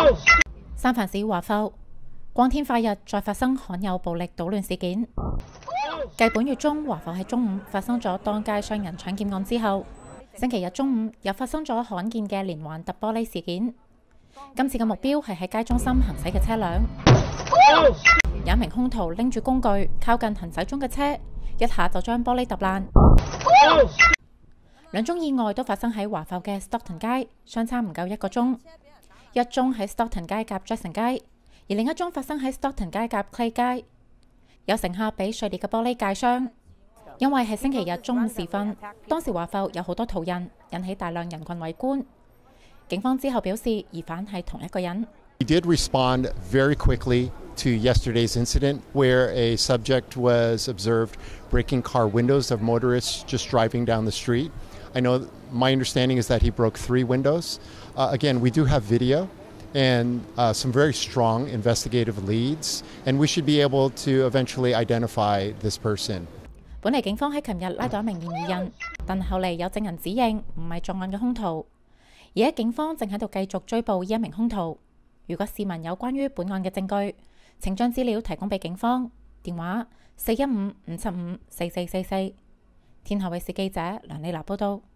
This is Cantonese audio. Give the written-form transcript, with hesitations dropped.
三藩市華埠光天化日再發生罕有暴力搗亂事件。繼本月中華埠喺中午發生咗當街傷人搶劫案之後，星期日中午又發生咗罕見嘅連環突玻璃事件。今次嘅目標係喺街中心行駛嘅車輛。有一名兇徒拎住工具靠近行駛中嘅車，一下就將玻璃揼爛。兩宗意外都發生喺華埠嘅 Stockton 街，相差唔夠1個鐘。一宗喺 Stockton 街夾 Jackson 街，而另一宗發生喺 Stockton 街夾 Clay 街。有乘客俾碎裂嘅玻璃界傷，因為係星期日中午時分，當時華埠有好多途人，引起大量人群圍觀。警方之後表示，疑犯係同一個人。 We did respond very quickly to yesterday's incident where a subject was observed breaking car windows of motorists just driving down the street. I know my understanding is that he broke 3 windows. Again, we do have video and some very strong investigative leads, and we should be able to eventually identify this person. 本嚟警方喺琴日拉到一名嫌疑人，但後嚟有證人指認唔係作案嘅兇徒。而家警方正喺度繼續追捕呢一名兇徒。如果市民有關於本案嘅證據，請將資料提供俾警方。電話415-575-4444。天下衛視記者梁麗娜報道。